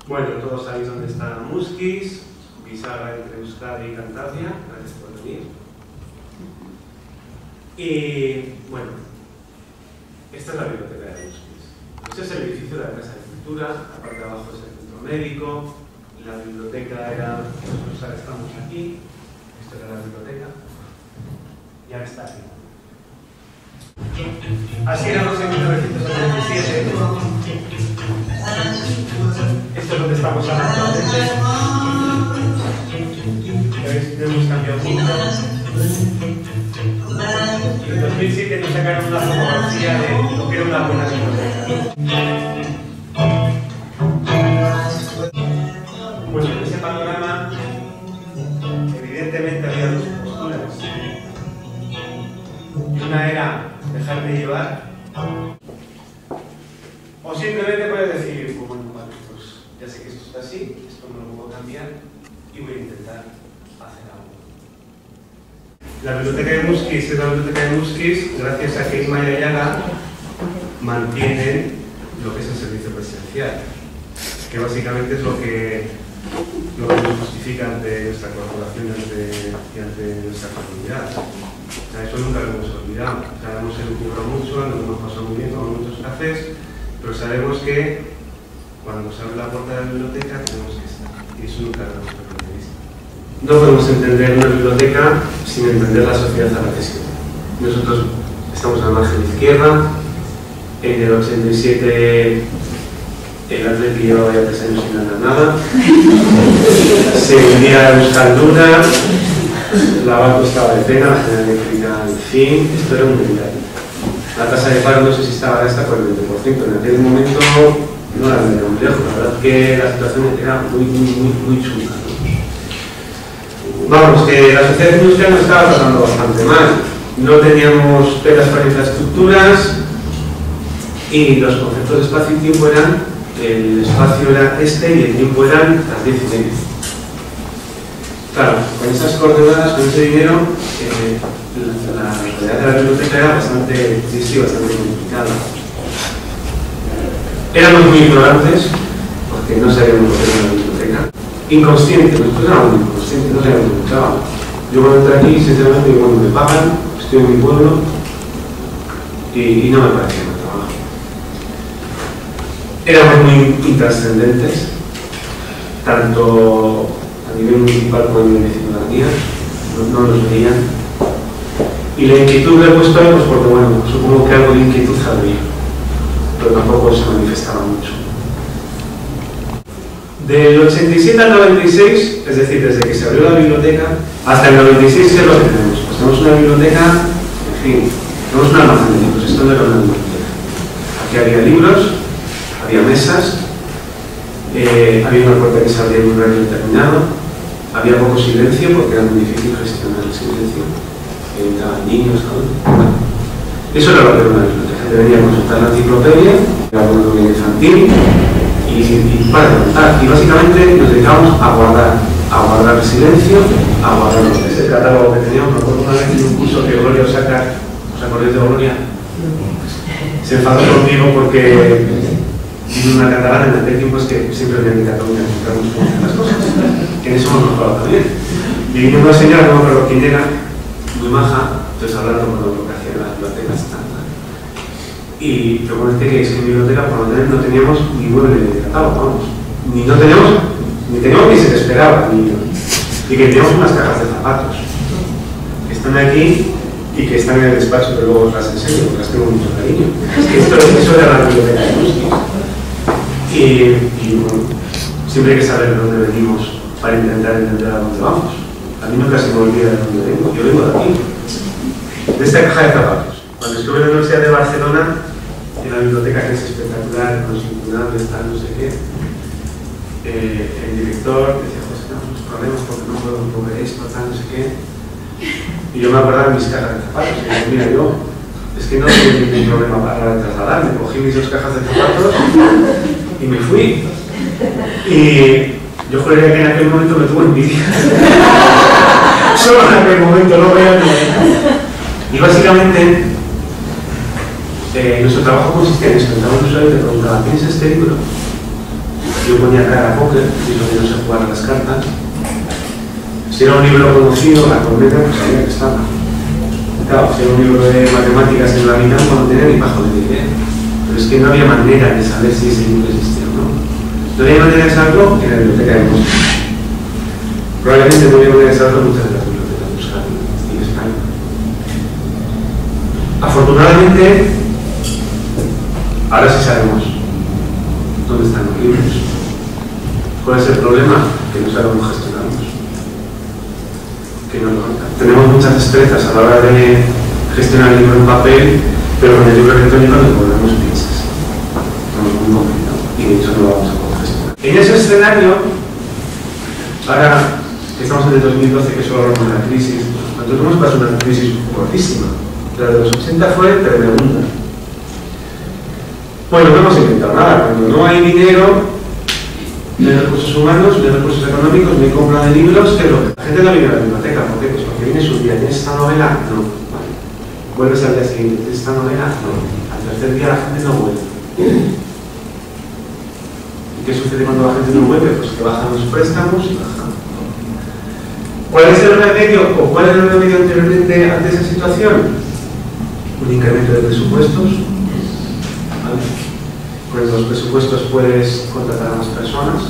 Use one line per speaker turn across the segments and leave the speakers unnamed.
Bueno, todos sabéis dónde está Muskis, bisagra entre Euskadi y Cantabria. Gracias por venir. Y bueno, esta es la biblioteca de Muskis. Este es el edificio de la Casa de Cultura, la parte de abajo es el centro médico, la biblioteca era, nosotros ahora estamos aquí, esto era la biblioteca, y ahora está aquí. Así éramos en 1977. Esto es donde estamos ahora actualmente. No hemos cambiado mucho. En 2007 nos sacaron una fotografía de lo que era una buena biblioteca. Bueno, en ese panorama, evidentemente había dos posturas. Y una era dejarte llevar, o simplemente puedes decir, bueno, vale, pues ya sé que esto está así, esto no lo puedo cambiar y voy a intentar hacer algo. La biblioteca de Muskis es la biblioteca de Muskis gracias a que Isma y Ayaga mantienen lo que es el servicio presencial, que básicamente es lo que nos justifica ante nuestra corporación y ante nuestra comunidad. O sea, eso nunca lo hemos olvidado. O sea, hemos elucubrado mucho, nos hemos pasado muy bien con muchos cafés, pero sabemos que cuando se abre la puerta de la biblioteca tenemos que estar. Y eso nunca lo hemos perdido de vista. No podemos entender una biblioteca sin entender la sociedad a la que sirve. Nosotros estamos a la margen izquierda. En el 87 el Atleti llevaba ya 3 años sin ganar nada. Se vendía a Euskalduna. La banco estaba de pena, la general eléctrica, en fin, esto era un detalle. La tasa de paro no sé si estaba esta por el 20%, en aquel momento no era muy lejos, la verdad que la situación era muy chunga. Vamos, que la sociedad industrial nos estaba pasando bastante mal. No teníamos pegas para infraestructuras y los conceptos de espacio y tiempo eran, el espacio era este y el tiempo eran las 10:30. Claro, con esas coordenadas, con ese dinero, la realidad de la biblioteca era bastante triste y bastante complicada. Éramos muy ignorantes, porque no sabíamos lo que era una biblioteca. Inconscientes, nosotros éramos inconscientes, no sabíamos lo que estábamos. Yo cuando entré aquí, sinceramente, cuando me pagan, estoy en mi pueblo y no me parecía mal trabajo. Éramos muy intrascendentes, tanto a nivel municipal como a nivel de ciudadanía, no nos veían. Y la inquietud la he puesto ahí, pues porque bueno, supongo que algo de inquietud había, pero tampoco se manifestaba mucho. Del 87 al 96, es decir, desde que se abrió la biblioteca, hasta el 96 es lo que tenemos. Pues tenemos una biblioteca, en fin, tenemos un almacén de libros, esto no era una biblioteca. Aquí había libros, había mesas, había una puerta que se abría en un horario determinado, había poco silencio porque era muy difícil gestionar el silencio, entraban niños, adultos. Bueno, eso era lo que era una biblioteca. Debería consultar la enciclopedia, la economía infantil y para contar. Y básicamente nos dedicábamos a guardar el silencio, a guardar lo que es el catálogo que teníamos. Me acuerdo una vez en un curso que Gloria Osaka, ¿os acordáis de Gloria? Se enfadó conmigo porque vino una catalana en aquel tiempo, es que siempre venía de Cataluña a contar las cosas, que en eso hemos mejorado también. Y vino una señora, no me acuerdo quién era, muy maja, entonces hablando con lo que hacían las bibliotecas. Y yo comenté que es que en mi biblioteca por lo menos no teníamos ni mueble de catálogo, vamos. Ni teníamos ni se les esperaba, y que teníamos unas cajas de zapatos que están aquí y que están en el despacho, pero luego os las enseño, porque las tengo mucho cariño. Es que eso era la biblioteca de Muskis. Y bueno, siempre hay que saber de dónde venimos para intentar entender a dónde vamos. A mí nunca se me olvida de dónde vengo. Yo vengo de aquí, de esta caja de zapatos. Cuando estuve en la Universidad de Barcelona, en la biblioteca, que es espectacular, con los incunables, tal, no sé qué, el director decía, José, tenemos unos problemas porque no puedo mover esto, tal, no sé qué. Y yo me acordaba de mis cajas de zapatos. Y digo, mira, yo es que no tengo ningún problema para trasladarme. Cogí mis 2 cajas de zapatos y me fui. Y yo juraría que en aquel momento me tuvo envidia. Solo en aquel momento, no realmente. Y básicamente, nuestro trabajo consistía en eso. Entraba un usuario y te preguntaba, ¿tienes este libro? yo ponía cara a póker, y lo que no sé jugar a las cartas. Si era un libro conocido, la corneta, pues sabía que estaba. Claro, si era un libro de matemáticas en la vida, no tenía ni bajo de idea. Pero es que no había manera de saber si ese libro existía o no. No había manera de saberlo en la biblioteca de Moscú. Probablemente no había manera de saberlo en muchas de las bibliotecas de Euskadi y de España. Afortunadamente, ahora sí sabemos dónde están los libros. ¿Cuál es el problema? Que no sabemos gestionarlos. Que no, tenemos muchas destrezas a la hora de gestionar el libro en papel, pero con el libro electrónico nos volvemos piezas. Estamos muy complicados y de hecho no lo vamos a poder gestionar. En ese escenario, ahora que estamos en el 2012, que solo hablamos de la crisis, nosotros hemos pasado una crisis gordísima. La de los 80 fue tremenda. Bueno, no hemos inventado nada. Cuando no hay dinero, no hay recursos humanos, no hay recursos económicos, no hay compra de libros, ¿qué es lo que? La gente no viene a la biblioteca. ¿Por qué? Pues porque viene su día. ¿Tienes esta novela? No. Vale. ¿Vuelves al día siguiente? ¿Tienes esta novela? No. Al tercer día la gente no vuelve. ¿Y qué sucede cuando la gente no vuelve? Pues que bajan los préstamos y bajan. ¿Cuál es el remedio? ¿O cuál es el remedio anteriormente ante esa situación? Un incremento de presupuestos. ¿Vale? Con los presupuestos puedes contratar a más personas.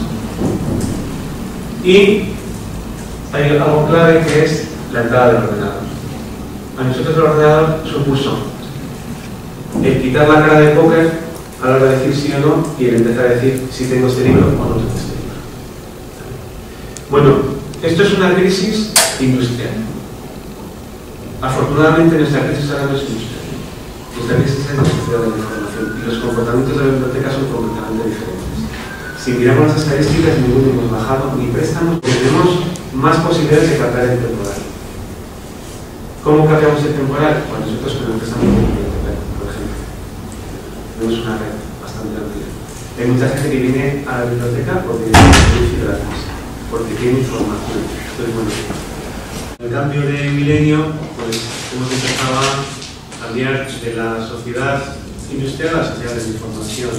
Y hay algo clave que es la entrada del ordenador. A nosotros el ordenador supuso el quitar la cara de póker a la hora de decir sí o no y el empezar a decir si tengo este libro o no tengo este libro. Bueno, esto es una crisis industrial. Afortunadamente nuestra crisis ahora no es industrial. Nuestra crisis es la sociedad de la información y los comportamientos de la biblioteca son completamente diferentes. Si miramos las estadísticas, ninguno hemos bajado ni préstamos, tenemos más posibilidades de captar el temporal. ¿Cómo captamos el temporal? Pues nosotros con el préstamo de biblioteca, por ejemplo. Tenemos una red bastante amplia. Hay mucha gente que viene a la biblioteca porque tiene servicio gratis, porque tiene información. Entonces, bueno, el cambio de milenio, pues hemos empezado a cambiar de la sociedad industrial a la sociedad de la información.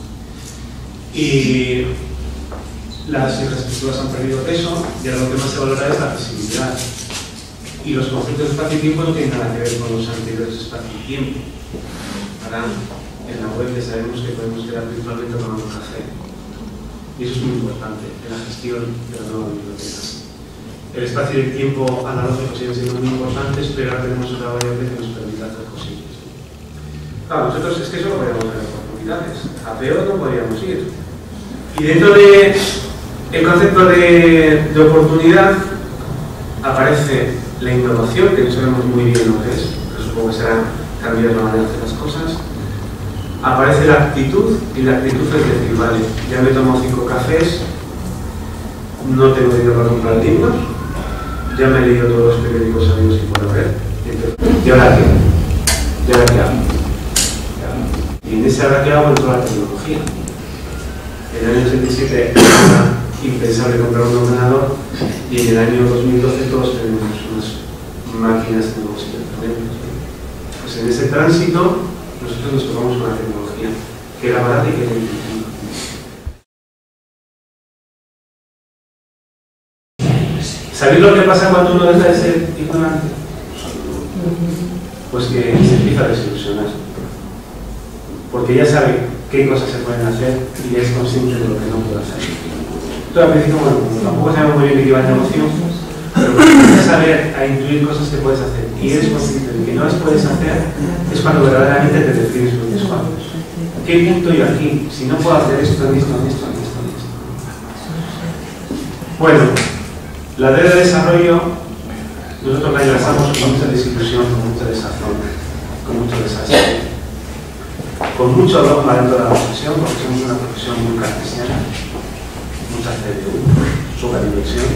Y las infraestructuras han perdido peso y ahora lo que más se valora es la accesibilidad. Y los conceptos de espacio y tiempo no tienen nada que ver con los anteriores espacio y tiempo. Ahora, en la web ya sabemos que podemos quedar virtualmente tomando café. Y eso es muy importante en la gestión de la nueva biblioteca. El espacio y el tiempo analógicos siguen siendo muy importantes, pero ahora tenemos una variable que nos permite hacer cosillas. Claro, nosotros es que solo podríamos ver oportunidades. A peor no podríamos ir. Y dentro del concepto de oportunidad aparece la innovación, que no sabemos muy bien lo que es, pero supongo que será cambiar la manera de hacer las cosas. Aparece la actitud, y la actitud es decir, vale, ya me tomo 5 cafés, no tengo dinero para comprar libros, ya me he leído todos los periódicos sabidos y puedo ver, ¿y ahora qué? ¿Y ahora qué hago? Y en ese ahora qué hago entró la tecnología. En el año 87 era impensable comprar un ordenador y en el año 2012 todos tenemos unas máquinas de nuevos intercambios. Pues en ese tránsito nosotros nos tomamos una tecnología que era barata y que era intuitiva. ¿Sabéis lo que pasa cuando uno deja de ser ignorante? Pues que se empieza a desilusionar. Porque ya sabe qué cosas se pueden hacer y ya es consciente de lo que no puede hacer. Tú al principio, bueno, tampoco sabemos muy bien de qué va el negocio, pero cuando empiezas a ver, a intuir cosas que puedes hacer y eres consciente de que no las puedes hacer, es cuando verdaderamente te defines con tus cuadros. ¿Qué punto yo aquí? Si no puedo hacer esto, esto, esto, esto, esto. Bueno, la red de desarrollo nosotros la enlazamos con mucha desilusión, con mucha desazón, con mucho desastre, con mucho dogma dentro de la profesión, porque somos una profesión muy cartesiana, mucha CDU, superdiversión.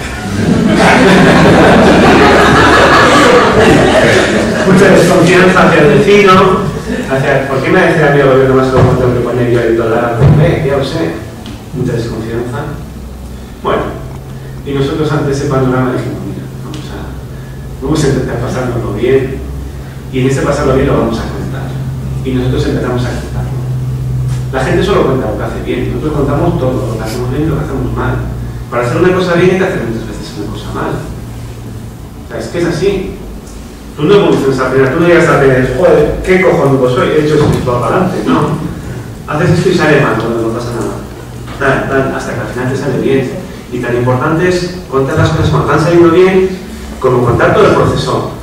Mucha desconfianza hacia el vecino, hacia ¿por qué me decía a mí el gobierno más lo tengo que poner yo el dólar? Ya lo sé. Mucha desconfianza. Bueno, y nosotros ante ese panorama dijimos, mira, vamos a intentar pasárnoslo bien, y en ese pasarlo bien lo vamos a contar. Y nosotros empezamos a contarlo. La gente solo cuenta lo que hace bien, nosotros contamos todo, lo que hacemos bien y lo que hacemos mal. Para hacer una cosa bien hay que hacer muchas veces una cosa mal. O sea, es que es así. Tú no evolucionas al final, tú no llegas a tener, joder, qué cojonudo soy, he hecho esto para adelante, no. Haces esto y sale mal cuando no pasa nada. Hasta que al final te sale bien. Y tan importante es contar las cosas cuando están saliendo bien, como contar todo el proceso.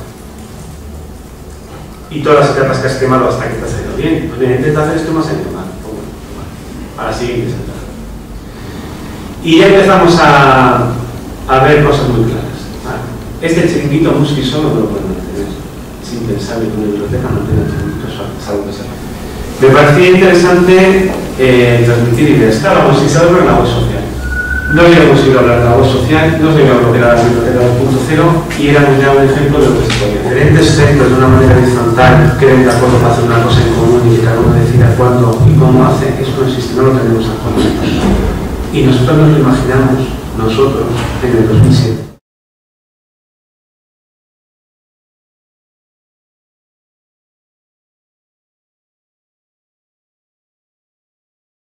Y todas las etapas que has quemado hasta que te ha salido bien. Pues bien, intenta hacer esto más en mal. Ahora sí, y ya empezamos a ver cosas muy claras. Este chiringuito Musky solo no lo pueden mantener. Es impensable que una biblioteca mantenga chiringuitos salvo que sea. Me parecía interesante transmitir ideas. Claro, vamos a hablar de la web social. No habíamos ido a hablar de la web social, no sabíamos lo que era la biblioteca 2.0 y éramos ya un ejemplo de lo que se podía. Diferentes centros de una manera horizontal creen de acuerdo para hacer una cosa en común y que cada uno decida cuándo y cómo hace. Eso no existe, no lo tenemos actualmente. Y nosotros nos lo imaginamos, nosotros, en el 2007.